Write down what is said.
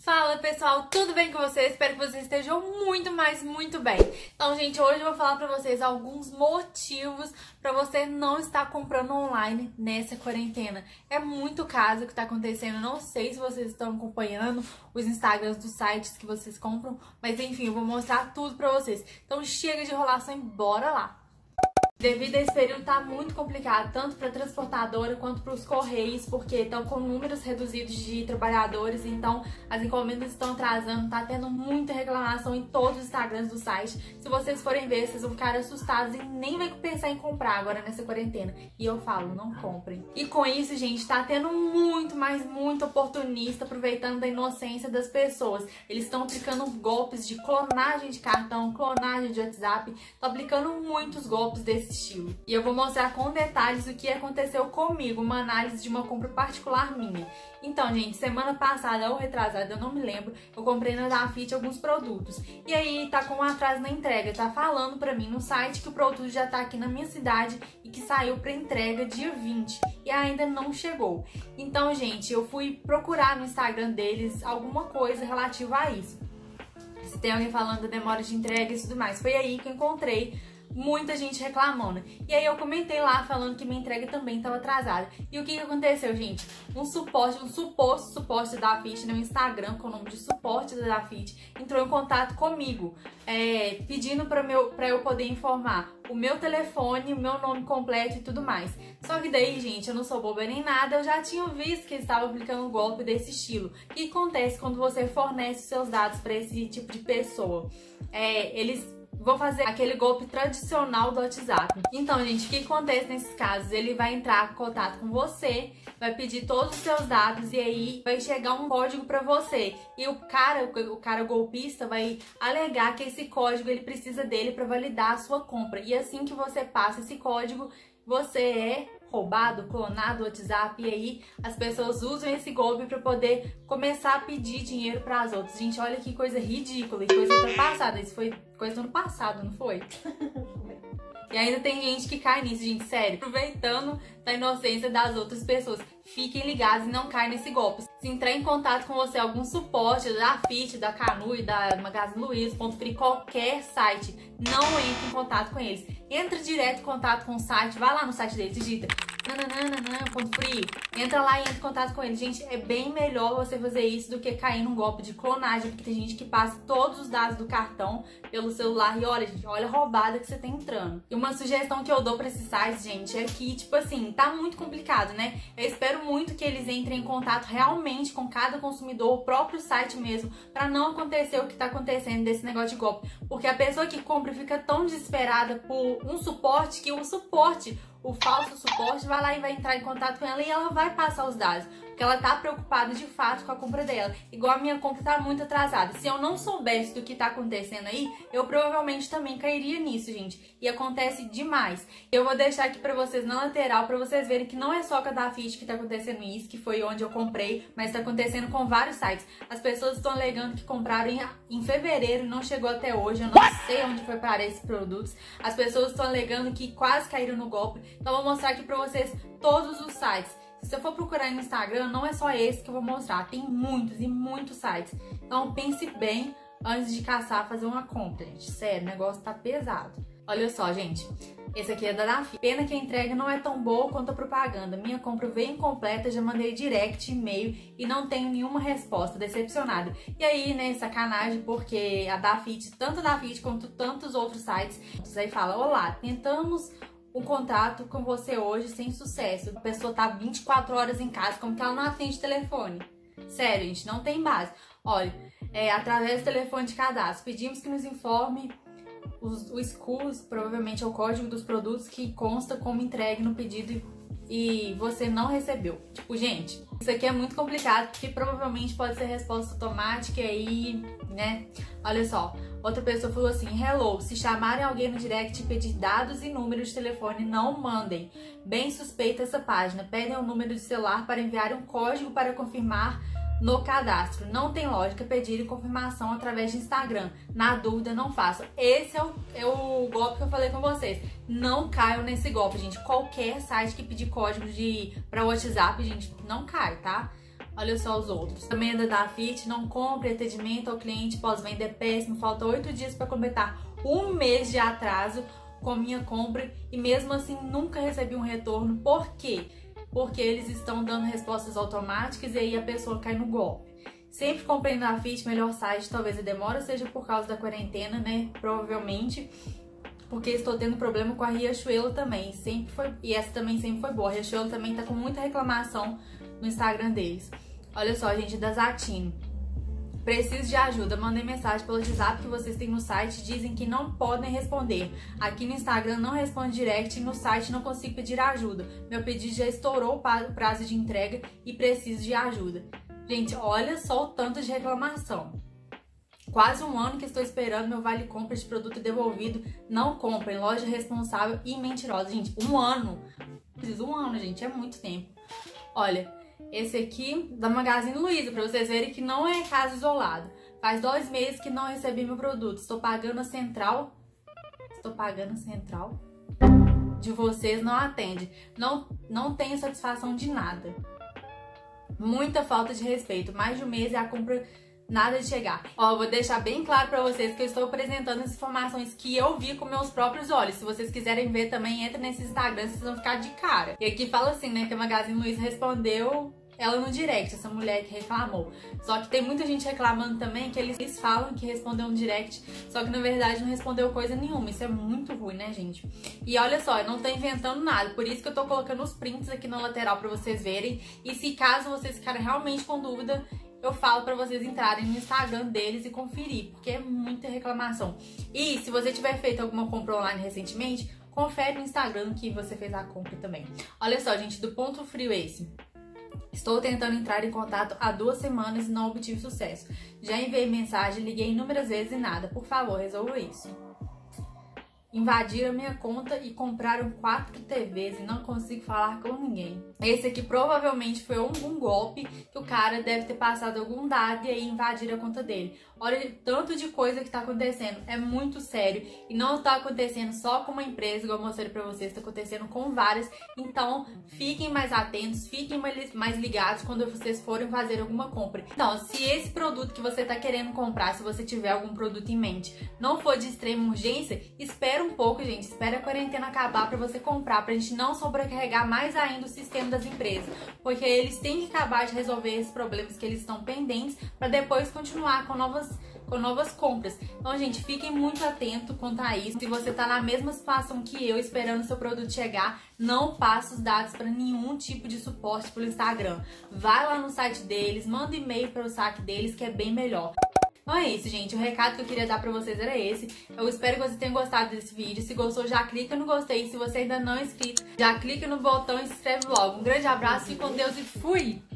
Fala pessoal, tudo bem com vocês? Espero que vocês estejam muito bem. Então, gente, hoje eu vou falar pra vocês alguns motivos pra você não estar comprando online nessa quarentena. É muito caso que tá acontecendo, não sei se vocês estão acompanhando os Instagrams dos sites que vocês compram, mas enfim, eu vou mostrar tudo pra vocês. Então chega de enrolação e bora lá! Devido a esse período tá muito complicado, tanto para a transportadora quanto para os correios, porque estão com números reduzidos de trabalhadores, então as encomendas estão atrasando, tá tendo muita reclamação em todos os Instagrams do site. Se vocês forem ver, vocês vão ficar assustados e nem vai pensar em comprar agora nessa quarentena. E eu falo, não comprem. E com isso, gente, tá tendo muito oportunista, aproveitando da inocência das pessoas. Eles estão aplicando golpes de clonagem de cartão, clonagem de WhatsApp, estão aplicando muitos golpes desse estilo. E eu vou mostrar com detalhes o que aconteceu comigo, uma análise de uma compra particular minha. Então, gente, semana passada ou retrasada, eu não me lembro, eu comprei na Dafit alguns produtos. E aí tá com um atraso na entrega, tá falando pra mim no site que o produto já tá aqui na minha cidade e que saiu pra entrega dia 20 e ainda não chegou. Então, gente, eu fui procurar no Instagram deles alguma coisa relativa a isso. Se tem alguém falando da demora de entrega e tudo mais. Foi aí que eu encontrei muita gente reclamando. E aí eu comentei lá falando que minha entrega também estava atrasada. E o que aconteceu, gente? Um suposto suporte da Dafit no Instagram, com o nome de suporte da Dafit, entrou em contato comigo, pedindo para eu poder informar o meu telefone, o meu nome completo e tudo mais. Só que daí, gente, eu não sou boba nem nada, eu já tinha visto que eles estavam aplicando um golpe desse estilo. O que acontece quando você fornece seus dados para esse tipo de pessoa? Eles vou fazer aquele golpe tradicional do WhatsApp. Então, gente, o que acontece nesses casos? Ele vai entrar em contato com você, vai pedir todos os seus dados e aí vai chegar um código pra você. E o cara golpista vai alegar que esse código ele precisa dele pra validar a sua compra. E assim que você passa esse código, você é roubado, clonado o WhatsApp, e aí as pessoas usam esse golpe para poder começar a pedir dinheiro para as outras. Gente, olha que coisa ridícula e coisa ultrapassada. Isso foi coisa do ano passado, não foi? E ainda tem gente que cai nisso, gente, sério. Aproveitando da inocência das outras pessoas. Fiquem ligados e não caem nesse golpe. Se entrar em contato com você algum suporte da Dafit, da Canui, da Magazine Luiza, Ponto Free, qualquer site, não entre em contato com eles. Entra direto em contato com o site, vai lá no site deles, digita Ponto Free, entra lá e entra em contato com eles. Gente, é bem melhor você fazer isso do que cair num golpe de clonagem, porque tem gente que passa todos os dados do cartão pelo celular e olha, gente, olha a roubada que você tá entrando. E uma sugestão que eu dou pra esses sites, gente, é que, tipo assim, tá muito complicado, né? Eu espero muito que eles entrem em contato realmente com cada consumidor, o próprio site mesmo, pra não acontecer o que tá acontecendo desse negócio de golpe. Porque a pessoa que compra fica tão desesperada por um suporte que o falso suporte vai lá e vai entrar em contato com ela e ela vai passar os dados, porque ela tá preocupada de fato com a compra dela. Igual a minha compra tá muito atrasada. Se eu não soubesse do que tá acontecendo aí, eu provavelmente também cairia nisso, gente. E acontece demais. Eu vou deixar aqui pra vocês na lateral, pra vocês verem que não é só com a Dafit que tá acontecendo isso, que foi onde eu comprei, mas tá acontecendo com vários sites. As pessoas estão alegando que compraram em fevereiro e não chegou até hoje. Eu não sei onde foi parar esses produtos. As pessoas estão alegando que quase caíram no golpe. Então eu vou mostrar aqui pra vocês todos os sites. Se eu for procurar no Instagram, não é só esse que eu vou mostrar. Tem muitos e muitos sites. Então pense bem antes de caçar, fazer uma compra, gente. Sério, o negócio tá pesado. Olha só, gente. Esse aqui é da Dafit. Pena que a entrega não é tão boa quanto a propaganda. Minha compra veio incompleta, já mandei direct, e-mail e não tenho nenhuma resposta. Decepcionada. E aí, né, sacanagem, porque a Dafit, tanto a Dafit quanto tantos outros sites, aí fala: olá, tentamos um contato com você hoje sem sucesso. A pessoa tá 24 horas em casa, como que ela não atende telefone? Sério, gente, não tem base. Olha, através do telefone de cadastro, pedimos que nos informe o SKUs, provavelmente é o código dos produtos que consta como entregue no pedido e você não recebeu. Tipo, gente, isso aqui é muito complicado, porque provavelmente pode ser resposta automática e aí, né? Olha só, outra pessoa falou assim: hello, se chamarem alguém no direct e pedir dados e número de telefone, não mandem. Bem suspeita essa página. Pedem o número de celular para enviar um código para confirmar no cadastro. Não tem lógica pedir confirmação através de Instagram. Na dúvida, não façam. Esse é o golpe que eu falei com vocês. Não caiam nesse golpe, gente. Qualquer site que pedir código para o WhatsApp, gente, não cai, tá? Olha só os outros. Também é da Fit, não compre, atendimento ao cliente pós-venda é péssimo, falta 8 dias para completar 1 mês de atraso com minha compra e mesmo assim nunca recebi um retorno. Por quê? Porque eles estão dando respostas automáticas e aí a pessoa cai no golpe. Sempre comprei na Fit, melhor site, talvez a demora seja por causa da quarentena, né? Provavelmente, porque estou tendo problema com a Riachuelo também, e essa também sempre foi boa. A Riachuelo também tá com muita reclamação no Instagram deles. Olha só, gente, da Zatino. Preciso de ajuda, mandei mensagem pelo WhatsApp que vocês têm no site, dizem que não podem responder. Aqui no Instagram não responde direct e no site não consigo pedir ajuda. Meu pedido já estourou o prazo de entrega e preciso de ajuda. Gente, olha só o tanto de reclamação. Quase 1 ano que estou esperando meu vale compra de produto devolvido. Não comprem, loja responsável e mentirosa. Gente, 1 ano. Preciso 1 ano, gente, é muito tempo. Olha, esse aqui da Magazine Luiza, pra vocês verem que não é caso isolado. Faz 2 meses que não recebi meu produto. Estou pagando a central. De vocês não atende. Não tenho satisfação de nada. Muita falta de respeito. Mais de 1 mês e a compra nada de chegar. Ó, vou deixar bem claro pra vocês que eu estou apresentando as informações que eu vi com meus próprios olhos. Se vocês quiserem ver também, entra nesse Instagram, vocês vão ficar de cara. E aqui fala assim, né, que a Magazine Luiza respondeu ela no direct, essa mulher que reclamou. Só que tem muita gente reclamando também que eles falam que respondeu no direct, só que na verdade não respondeu coisa nenhuma. Isso é muito ruim, né, gente? E olha só, eu não tô inventando nada, por isso que eu tô colocando os prints aqui na lateral pra vocês verem. E se caso vocês ficarem realmente com dúvida, eu falo pra vocês entrarem no Instagram deles e conferir, porque é muita reclamação. E se você tiver feito alguma compra online recentemente, confere no Instagram que você fez a compra também. Olha só, gente, do Ponto Frio esse. Estou tentando entrar em contato há 2 semanas e não obtive sucesso. Já enviei mensagem, liguei inúmeras vezes e nada. Por favor, resolva isso. Invadiram a minha conta e compraram 4 TVs e não consigo falar com ninguém. Esse aqui provavelmente foi um golpe que o cara deve ter passado algum dado e aí invadiram a conta dele. Olha o tanto de coisa que tá acontecendo, é muito sério e não tá acontecendo só com uma empresa, igual eu mostrei pra vocês, tá acontecendo com várias. Então fiquem mais atentos, fiquem mais ligados quando vocês forem fazer alguma compra. Então, se esse produto que você tá querendo comprar, se você tiver algum produto em mente, não for de extrema urgência, espera um pouco, gente, espera a quarentena acabar pra você comprar, pra gente não sobrecarregar mais ainda o sistema das empresas, porque eles têm que acabar de resolver esses problemas que eles estão pendentes pra depois continuar com novas compras. Então, gente, fiquem muito atentos quanto a isso. Se você tá na mesma situação que eu, esperando seu produto chegar, não passe os dados para nenhum tipo de suporte pelo Instagram. Vai lá no site deles, manda e-mail para o saque deles, que é bem melhor. Então é isso, gente. O recado que eu queria dar pra vocês era esse. Eu espero que vocês tenham gostado desse vídeo. Se gostou, já clica no gostei. Se você ainda não é inscrito, já clica no botão e se inscreve logo. Um grande abraço, fique com Deus e fui!